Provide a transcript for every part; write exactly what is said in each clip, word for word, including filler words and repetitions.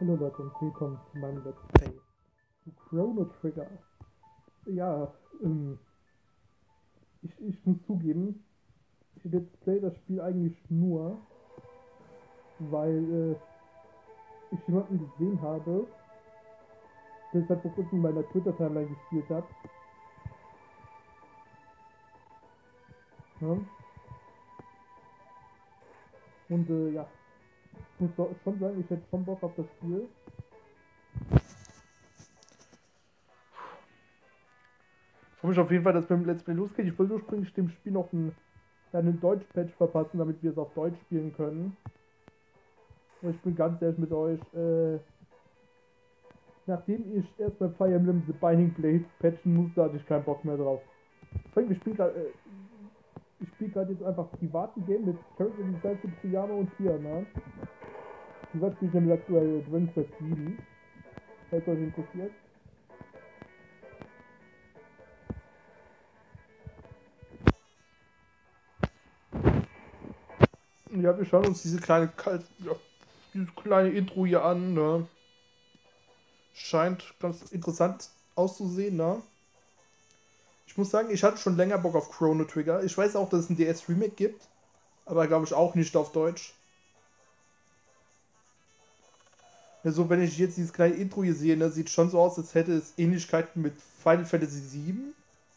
Hallo Leute und willkommen zu meinem Let's Play zu Chrono Trigger. Ja, ähm, ich, ich muss zugeben, ich Let's Play das Spiel eigentlich nur, weil äh, ich jemanden gesehen habe, der es halt vor kurzem in meiner Twitter-Timeline gespielt hat. Ja? Und äh, ja, ich muss doch schon sagen, ich hätte schon Bock auf das Spiel. Ich freue mich auf jeden Fall, dass es beim Let's Play losgeht. Ich wollte ursprünglich dem Spiel noch einen, einen Deutsch-Patch verpassen, damit wir es auf Deutsch spielen können. Aber ich bin ganz ehrlich mit euch, äh, nachdem ich erst bei Fire Emblem The Binding Blade patchen musste, hatte ich keinen Bock mehr drauf. Vor allem, ich spiele gerade äh, ich spiele gerade jetzt einfach privaten Game mit Character Design für Tsuyama und Tia, ne? Wie gesagt, spiele ich nämlich aktuell Dragon Quest sieben, falls euch interessiert. Ja, wir schauen uns diese kleine, ja, dieses kleine Intro hier an, ne? Scheint ganz interessant auszusehen, ne? Ich muss sagen, ich hatte schon länger Bock auf Chrono Trigger. Ich weiß auch, dass es ein D S-Remake gibt, aber glaube ich auch nicht auf Deutsch. Also wenn ich jetzt dieses kleine Intro hier sehe, ne, sieht schon so aus, als hätte es Ähnlichkeiten mit Final Fantasy sieben.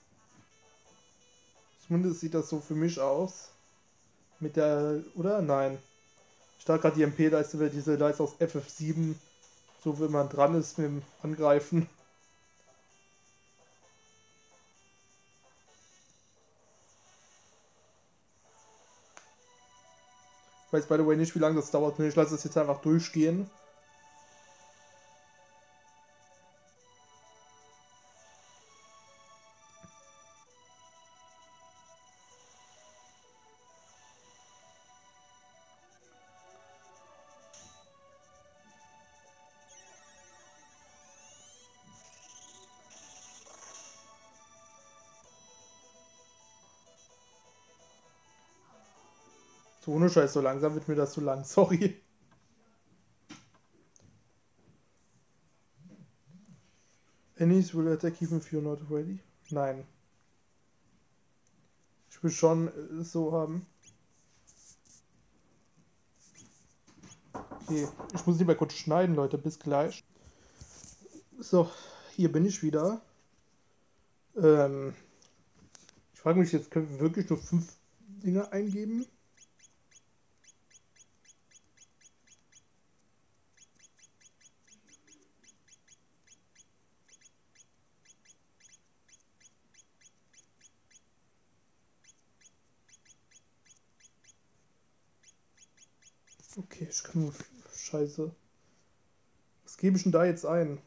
Zumindest sieht das so für mich aus. Mit der, oder? Nein. Ich dachte gerade, die M P-Leiste wäre diese Leiste aus F F sieben, so wenn man dran ist mit dem Angreifen. Ich weiß by the way nicht, wie lange das dauert. Ich lasse es jetzt einfach durchgehen. So ohne Scheiß, so langsam wird mir das zu lang. Sorry. Enemies will attack even if you're not ready. Nein. Ich will schon äh, so haben. Okay, ich muss nicht mehr kurz schneiden, Leute. Bis gleich. So, hier bin ich wieder. Ähm, ich frage mich jetzt, können wir wirklich nur fünf Dinge eingeben? Okay, ich kann nur... Scheiße. Was gebe ich denn da jetzt ein?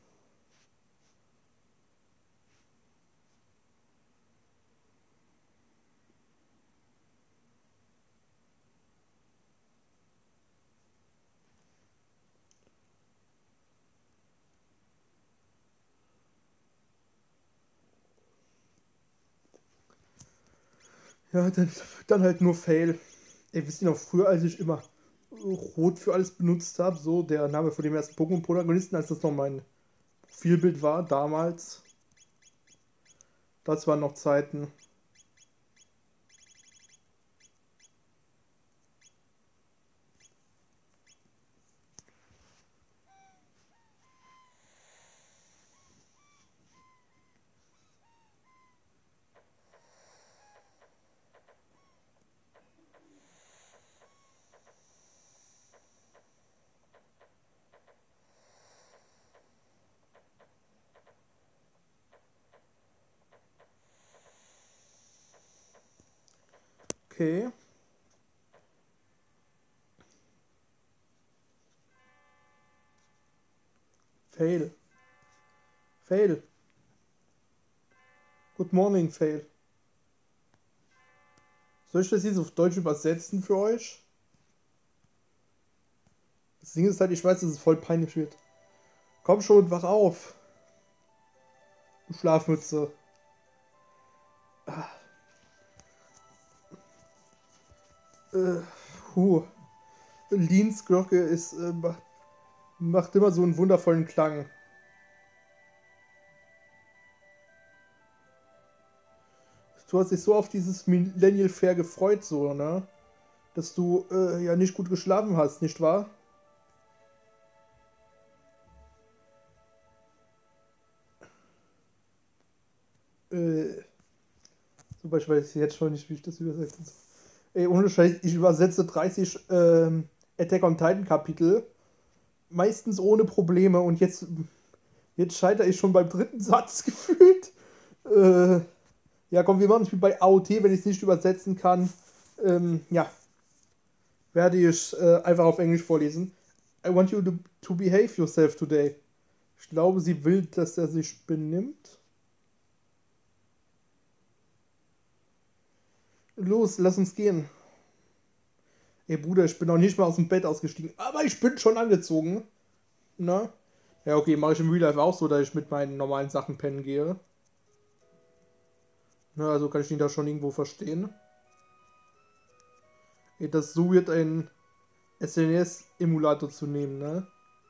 Ja, dann, dann halt nur Fail. Ey, wisst ihr noch, früher, als ich immer Rot für alles benutzt habe, so der Name von dem ersten Pokémon-Protagonisten, als das noch mein Profilbild war, damals. Das waren noch Zeiten. Okay. Fail. Fail. Good morning, Fail. Soll ich das jetzt auf Deutsch übersetzen für euch? Das Ding ist halt, ich weiß, dass es voll peinlich wird. Komm schon, wach auf. Du Schlafmütze. Ah. Äh, huh. Leans Glocke ist äh, Macht immer so einen wundervollen Klang. Du hast dich so auf dieses Millennial Fair gefreut, so, ne? Dass du äh, ja nicht gut geschlafen hast, nicht wahr? Äh, zum Beispiel weiß ich jetzt schon nicht, wie ich das übersetzen soll. Ey, ohne Scheiß, ich übersetze dreißig ähm, Attack on Titan Kapitel. Meistens ohne Probleme und jetzt, jetzt scheitere ich schon beim dritten Satz gefühlt. Äh, ja, komm, wir machen es wie bei A O T, wenn ich es nicht übersetzen kann. Ähm, ja, werde ich äh, einfach auf Englisch vorlesen. I want you to, to behave yourself today. Ich glaube, sie will, dass er sich benimmt. Los, lass uns gehen. Ey, Bruder, ich bin noch nicht mal aus dem Bett ausgestiegen, aber ich bin schon angezogen. Na? Ja, okay, mache ich im Real Life auch so, dass ich mit meinen normalen Sachen pennen gehe. Na, also kann ich ihn da schon irgendwo verstehen. Ey, das ist so wird ein S N E S-Emulator zu nehmen, ne?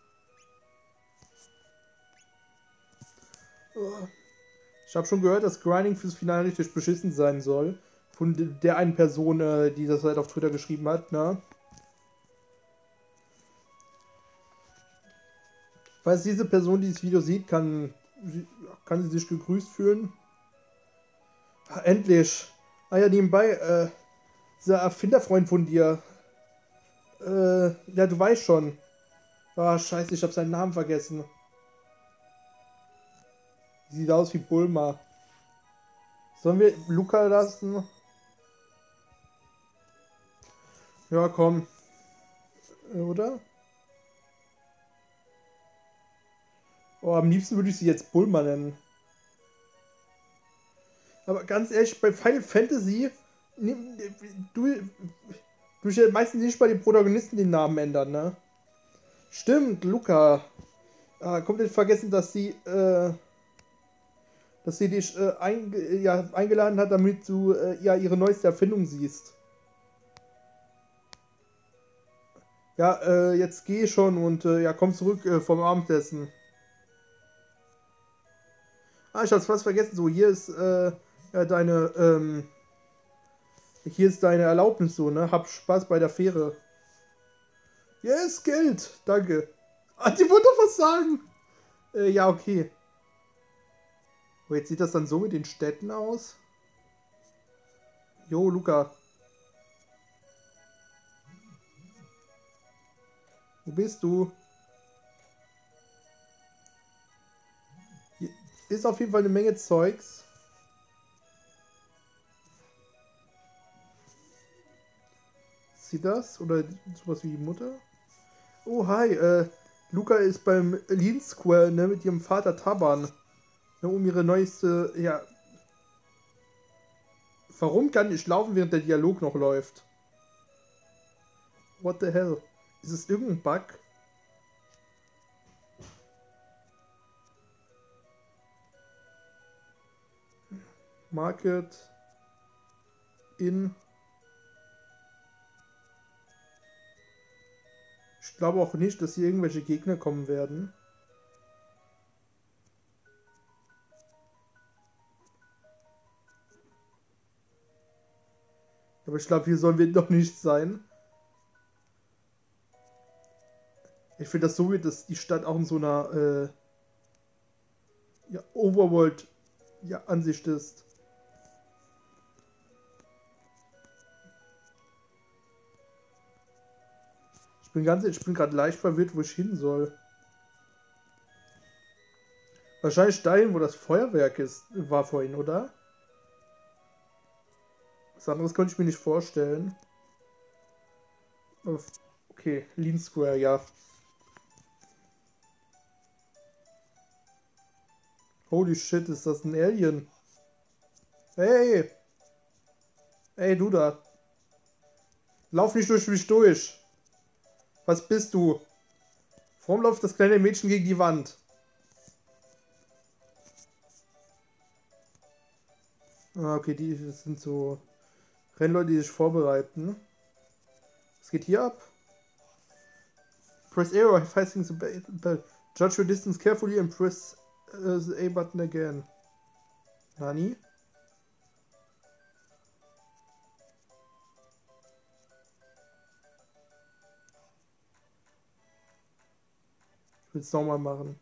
Oh. Ich habe schon gehört, dass Grinding fürs Finale richtig beschissen sein soll. Von der einen Person, äh, die das halt auf Twitter geschrieben hat, ne? Falls diese Person dieses Video sieht, kann, kann sie sich gegrüßt fühlen. Ah, endlich! Ah ja, nebenbei, äh, dieser Erfinderfreund von dir. Äh, ja, du weißt schon. Ah, scheiße, ich habe seinen Namen vergessen. Sieht aus wie Bulma. Sollen wir Luca lassen? Ja, komm. Oder? Oh, am liebsten würde ich sie jetzt Bulma nennen. Aber ganz ehrlich, bei Final Fantasy, du, du ja meistens nicht bei den Protagonisten den Namen ändern, ne? Stimmt, Luca. Ah, komplett vergessen, dass sie, äh, dass sie dich äh, einge ja, eingeladen hat, damit du äh, ja ihre neueste Erfindung siehst. Ja, äh, jetzt geh schon und äh, ja, komm zurück äh, vom Abendessen. Ah, ich hab's fast vergessen. So, hier ist äh, ja, deine, ähm, hier ist deine Erlaubnis so, ne? Hab Spaß bei der Fähre. Yes, Geld. Danke. Ah, die wollte doch was sagen. Äh, ja, okay. Oh, jetzt sieht das dann so mit den Städten aus. Jo, Luca. Wo bist du? Hier ist auf jeden Fall eine Menge Zeugs. Ist sie das? Oder sowas wie die Mutter? Oh, hi. Äh, Luca ist beim Lean Square, ne, mit ihrem Vater Taban. Ne, um ihre neueste, ja... Warum kann ich laufen, während der Dialog noch läuft? What the hell? Ist es irgendein Bug? Market in. Ich glaube auch nicht, dass hier irgendwelche Gegner kommen werden. Aber ich glaube, hier sollen wir noch nicht sein. Ich finde das so weird, dass die Stadt auch in so einer äh, ja, Overworld ja, Ansicht ist. Ich bin ganz, ich bin gerade leicht verwirrt, wo ich hin soll. Wahrscheinlich dahin, wo das Feuerwerk ist, war vorhin, oder? Was anderes konnte ich mir nicht vorstellen. Okay, Lean Square, ja. Holy shit, ist das ein Alien? Hey! Hey, du da. Lauf nicht durch mich durch. Was bist du? Warum läuft das kleine Mädchen gegen die Wand? Ah, okay, die das sind so Rennleute, die sich vorbereiten. Was geht hier ab? Press A while facing the bell. Judge your distance carefully and press uh, the A button again. Nani? Ich will es nochmal machen.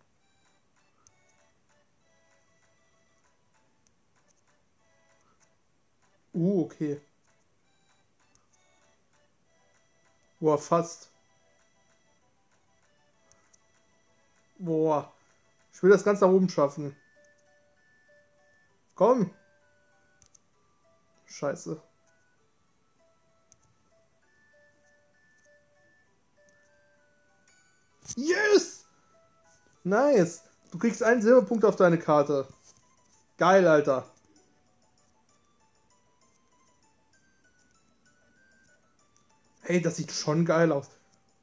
Uh, okay. Boah, fast. Boah. Ich will das ganz nach oben schaffen. Komm. Scheiße. Yes! Nice. Du kriegst einen Silberpunkt auf deine Karte. Geil, Alter. Hey, das sieht schon geil aus.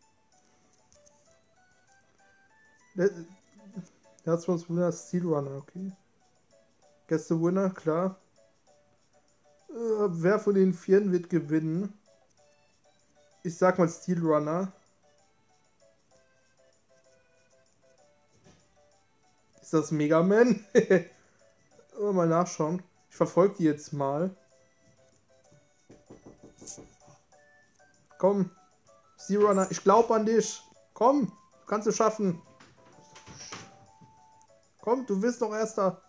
That's was winner, Steel Runner, okay. Guess the winner, klar. Äh, wer von den Vieren wird gewinnen? Ich sag mal Steel Runner. Ist das Mega Man? Mal nachschauen. Ich verfolge die jetzt mal. Komm. Steel Runner, ich glaube an dich. Komm, du kannst es schaffen. Komm, du wirst noch Erster.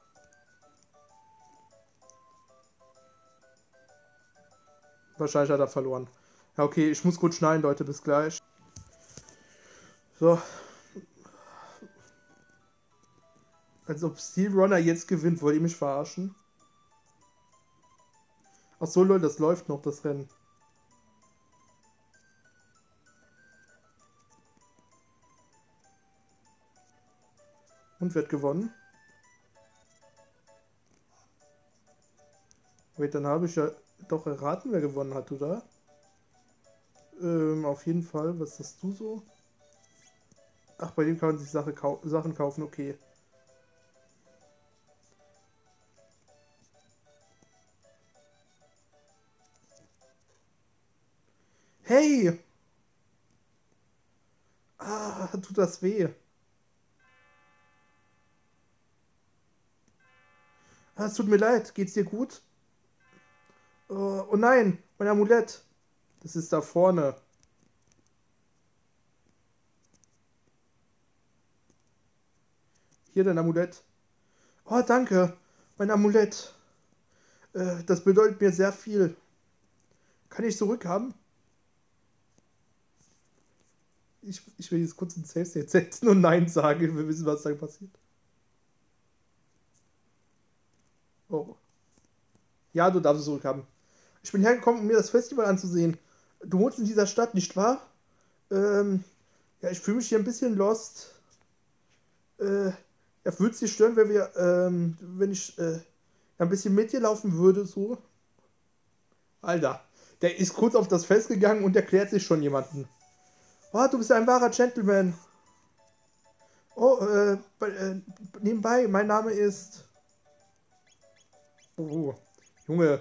Wahrscheinlich hat er verloren. Ja, okay, ich muss kurz schneiden, Leute. Bis gleich. So. Als ob Steel Runner jetzt gewinnt. Wollt ihr mich verarschen? Ach so, Leute, das läuft noch, das Rennen. Und wird gewonnen. Wait, dann habe ich ja doch erraten, wer gewonnen hat, oder? Ähm, auf jeden Fall. Was hast du so? Ach, bei dem kann man sich Sache kau Sachen kaufen, okay. Hey! Ah, tut das weh. Ah, es tut mir leid. Geht's dir gut? Oh, oh nein, mein Amulett. Das ist da vorne. Hier dein Amulett. Oh, danke. Mein Amulett. Äh, das bedeutet mir sehr viel. Kann ich zurückhaben? Ich, ich will jetzt kurz ein Safe State setzen und Nein sagen. Wir wissen, was da passiert. Oh. Ja, du darfst es zurückhaben. Ich bin hergekommen, um mir das Festival anzusehen. Du wohnst in dieser Stadt, nicht wahr? Ähm, ja, ich fühle mich hier ein bisschen lost. Äh, ja, würde es dich stören, wenn wir, ähm, wenn ich, äh, ein bisschen mit dir laufen würde, so? Alter, der ist kurz auf das Fest gegangen und erklärt sich schon jemanden. Oh, du bist ein wahrer Gentleman. Oh, äh, bei, äh, nebenbei, mein Name ist... Oh, Junge.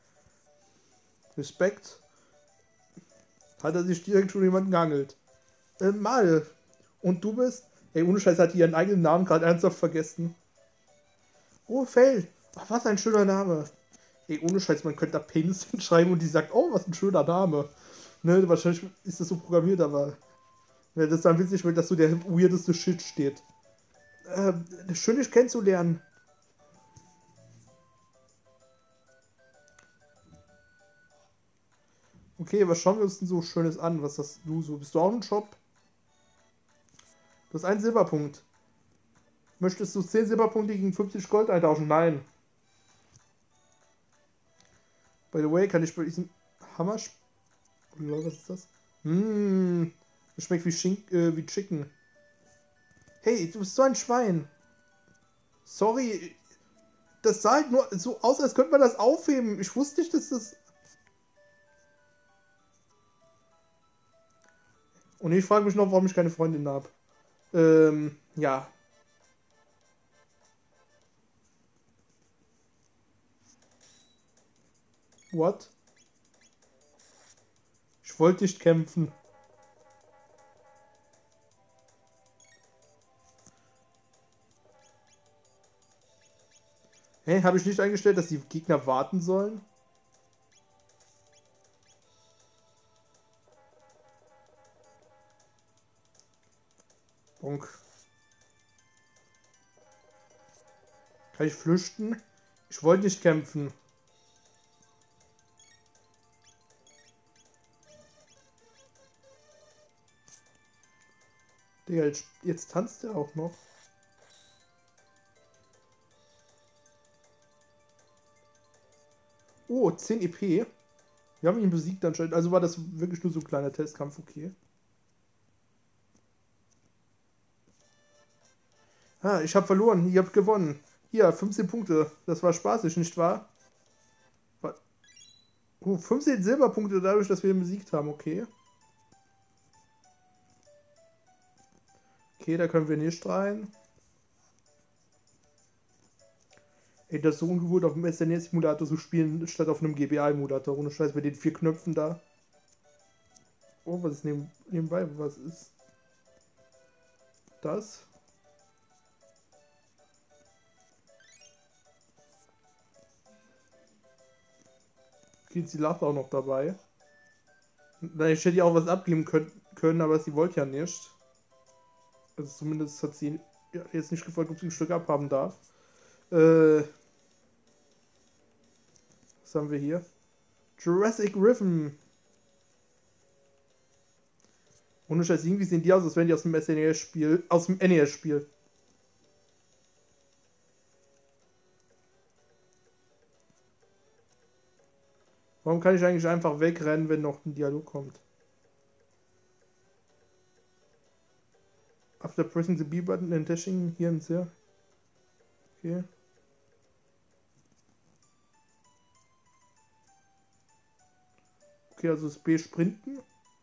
Respekt. Hat er sich direkt schon jemanden geangelt. Äh, mal. Und du bist? Ey, ohne Scheiß hat die ihren eigenen Namen gerade ernsthaft vergessen. Oh, Fell. Ach, was ein schöner Name. Ey, ohne Scheiß, man könnte da Penis hinschreiben und die sagt, oh, was ein schöner Name. Ne, wahrscheinlich ist das so programmiert, aber... Ja, das ist dann witzig, wenn das so der weirdeste Shit steht. Äh, schön, dich kennenzulernen. Okay, was schauen wir uns denn so Schönes an? Was hast du so? Bist du auch ein Shop? Du hast einen Silberpunkt. Möchtest du zehn Silberpunkte gegen fünfzig Gold eintauschen? Nein. By the way, kann ich bei diesem Hammer... Oder was ist das? Mmh. Das schmeckt wie, Schink äh, wie Chicken. Hey, du bist so ein Schwein. Sorry. Das sah halt nur so aus, als könnte man das aufheben. Ich wusste nicht, dass das... Und ich frage mich noch, warum ich keine Freundin habe. Ähm, ja. What? Ich wollte nicht kämpfen. Hä, habe ich nicht eingestellt, dass die Gegner warten sollen? Bonk. Kann ich flüchten? Ich wollte nicht kämpfen. Digga, jetzt, jetzt tanzt er auch noch. Oh, zehn E P. Wir haben ihn besiegt anscheinend. Also war das wirklich nur so ein kleiner Testkampf, okay. Ah, ich habe verloren. Ihr habt gewonnen. Hier, fünfzehn Punkte. Das war spaßig, nicht wahr? Oh, fünfzehn Silberpunkte dadurch, dass wir ihn besiegt haben, okay. Okay, da können wir nicht rein. Ey, das ist so ungewohnt, auf dem S N E-Simulator zu spielen, statt auf einem G B A-Emulator. Ohne Scheiß, mit den vier Knöpfen da. Oh, was ist neben, nebenbei? Was ist das? Okay, sie lacht auch noch dabei. Ich hätte ihr auch was abgeben können, können, aber sie wollte ja nicht. Also zumindest hat sie ja, jetzt nicht gefragt, ob sie ein Stück abhaben darf. Äh, was haben wir hier? Jurassic Rhythm. Ohne Scheiß, irgendwie sehen die aus, als wären die aus dem S N E S-Spiel, aus dem N E S-Spiel. Warum kann ich eigentlich einfach wegrennen, wenn noch ein Dialog kommt? After pressing the B button and dashing here and there. Okay. Okay, also das B sprinten.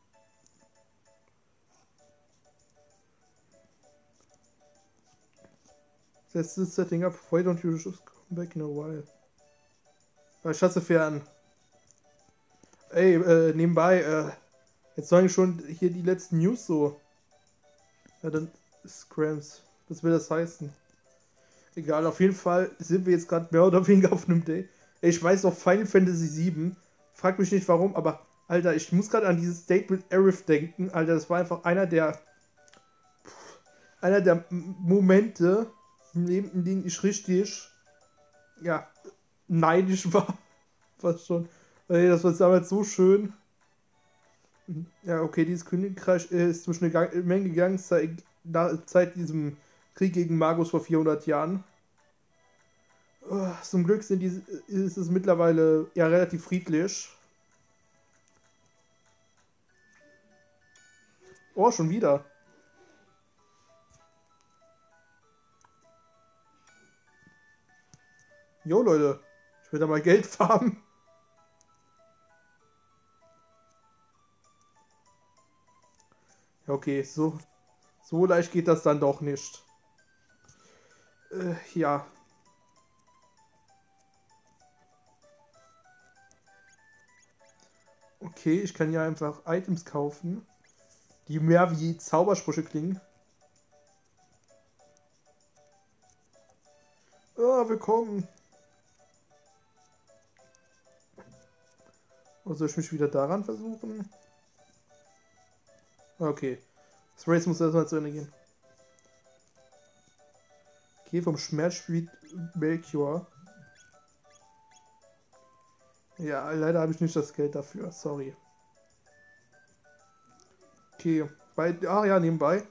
That's the setting up. Why don't you just come back in a while? Ah, ich hasse fern. Ey, äh, nebenbei, äh, jetzt sollen schon hier die letzten News so. Ja, dann Scrams. Was will das heißen? Egal, auf jeden Fall sind wir jetzt gerade mehr oder weniger auf einem Day. Ey, ich weiß noch Final Fantasy sieben. Frag mich nicht warum, aber Alter, ich muss gerade an dieses Date mit Aerith denken. Alter, das war einfach einer der einer der Momente im Leben, in denen ich richtig ja, neidisch war. Fast schon. Ey, das war damals so schön. Ja, okay, dieses Königreich ist zwischen eine Menge gegangen seit, seit diesem Krieg gegen Magus vor vierhundert Jahren. Oh, zum Glück sind die, ist es mittlerweile ja relativ friedlich. Oh, schon wieder. Jo, Leute. Ich will da mal Geld farmen. Ja, okay, so, so leicht geht das dann doch nicht. Äh, ja. Okay, ich kann ja einfach Items kaufen, die mehr wie Zaubersprüche klingen. Ah, willkommen. Oder soll ich mich wieder daran versuchen? Okay. Das Race muss erstmal zu Ende gehen. Okay, vom Schmerzspiel Melchior. Ja, leider habe ich nicht das Geld dafür. Sorry. Okay. Bei, ah ja, nebenbei.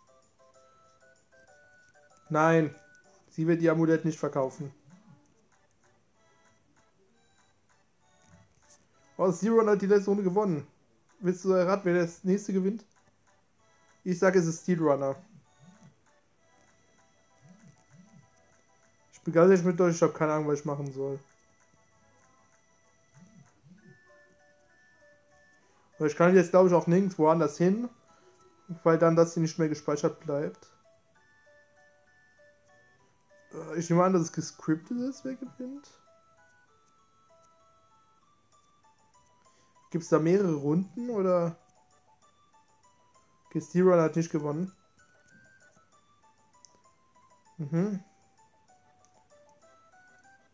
Nein. Sie wird die Amulett nicht verkaufen. Oh, Zero hat die letzte Runde gewonnen. Willst du erraten, wer das nächste gewinnt? Ich sage, es ist Steel Runner. Ich bin ganz ehrlich mit euch, ich habe keine Ahnung, was ich machen soll. Aber ich kann jetzt, glaube ich, auch nirgendwo anders hin, weil dann das hier nicht mehr gespeichert bleibt. Ich nehme an, dass es gescriptet ist, wer gewinnt. Gibt es da mehrere Runden oder? Okay, Steel Runner hat nicht gewonnen. Mhm.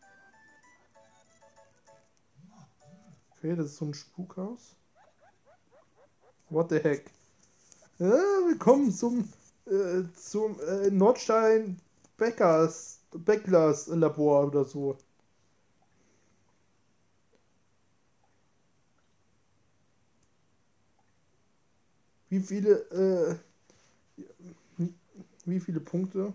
Okay, das ist so ein Spukhaus. What the heck? Ja, willkommen zum, äh, zum äh, Nordstein Bäckers, Bäcklers Labor oder so. Wie viele, äh, wie viele Punkte?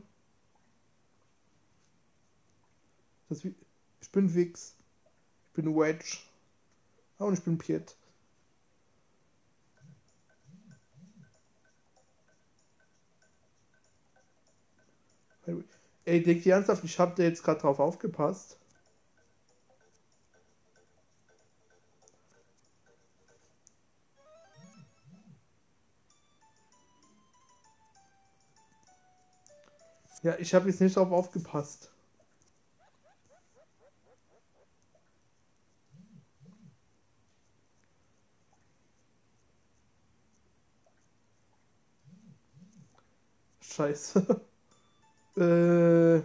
Das wie, ich bin Wix. Ich bin Wedge. Ah, und ich bin Piet. Ey, denk dir ernsthaft, ich hab da jetzt gerade drauf aufgepasst. Ja, ich habe jetzt nicht drauf aufgepasst. Scheiße. äh...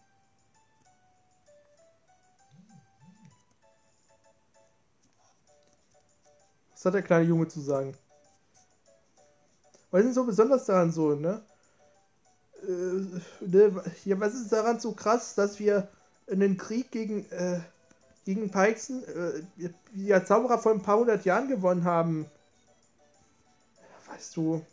Was hat der kleine Junge zu sagen? Was ist denn so besonders daran so, ne? Äh, ne? Ja, was ist daran so krass, dass wir einen Krieg gegen, äh, gegen Peixen, äh, ja, Zauberer vor ein paar hundert Jahren gewonnen haben? Weißt du.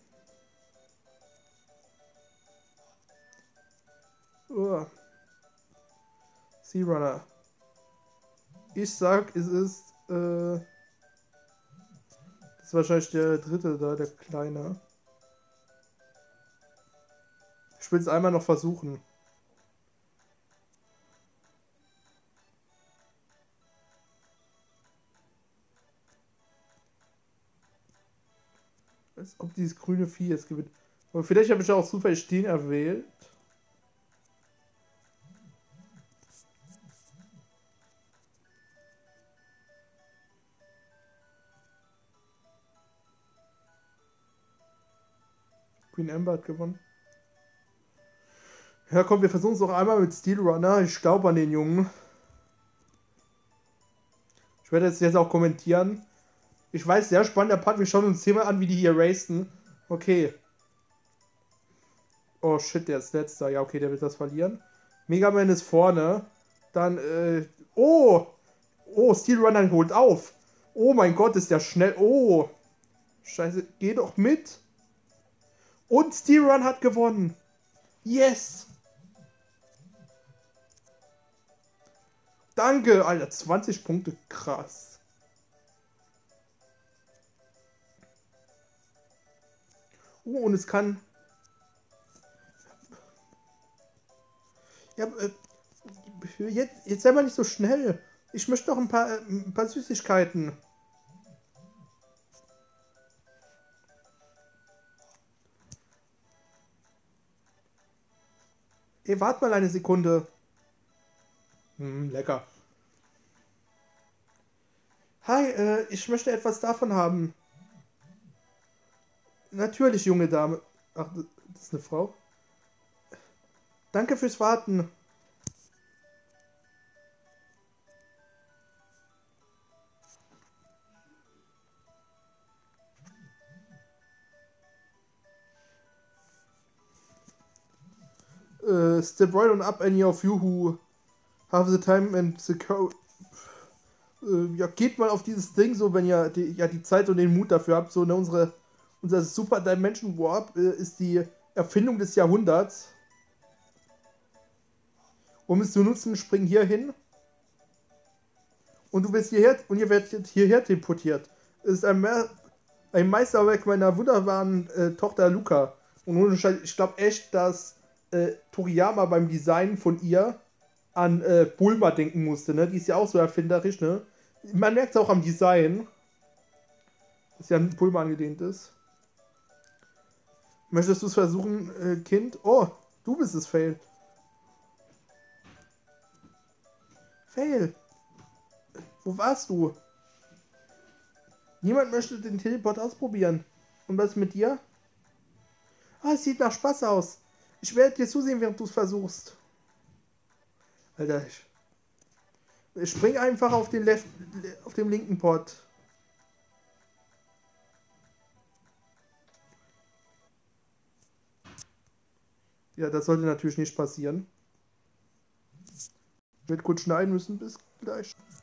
Oh. Sea Runner. Ich sag, es ist, äh, das ist wahrscheinlich der dritte da, der kleine. Ich will es einmal noch versuchen. Als ob dieses grüne Vieh jetzt gewinnt. Aber vielleicht habe ich auch zufällig den erwählt. Queen Amber hat gewonnen. Ja, komm, wir versuchen es noch einmal mit Steel Runner. Ich glaube an den Jungen. Ich werde das jetzt auch kommentieren. Ich weiß, sehr spannender Part. Wir schauen uns hier mal an, wie die hier racen. Okay. Oh shit, der ist letzter. Ja, okay, der wird das verlieren. Mega Man ist vorne. Dann, äh. Oh! Oh, Steel Runner holt auf. Oh mein Gott, ist der schnell. Oh! Scheiße, geh doch mit. Und Steel Run hat gewonnen. Yes! Danke, Alter. zwanzig Punkte. Krass. Oh, und es kann... Ja, äh, jetzt, jetzt sei mal nicht so schnell. Ich möchte noch ein paar, äh, ein paar Süßigkeiten. Ey, wart mal eine Sekunde. Hm, lecker. Hi, äh, ich möchte etwas davon haben. Natürlich, junge Dame. Ach, das ist eine Frau. Danke fürs Warten. Uh, step right on up any of you who have the time and the code. Uh, ja, geht mal auf dieses Ding so, wenn ihr die, ja, die Zeit und den Mut dafür habt. So, ne, unsere, unser Super Dimension Warp äh, ist die Erfindung des Jahrhunderts. Um es zu nutzen, spring hier hin. Und du wirst hierher, und ihr werdet hierher teleportiert. Es ist ein, Me ein Meisterwerk meiner wunderbaren äh, Tochter Luca. Und ich glaube echt, dass äh, Toriyama beim Design von ihr an äh, Bulma denken musste, ne? Die ist ja auch so erfinderisch, ne? Man merkt es auch am Design, dass sie an Bulma angelehnt ist. Möchtest du es versuchen, äh, Kind? Oh, du bist es, Fail. Fail. Wo warst du? Niemand möchte den Teleport ausprobieren. Und was ist mit dir? Ah, es sieht nach Spaß aus. Ich werde dir zusehen, während du es versuchst. Alter, ich, ich spring einfach auf den, Left, auf dem linken Port. Ja, das sollte natürlich nicht passieren. Ich werde kurz schneiden müssen. Bis gleich.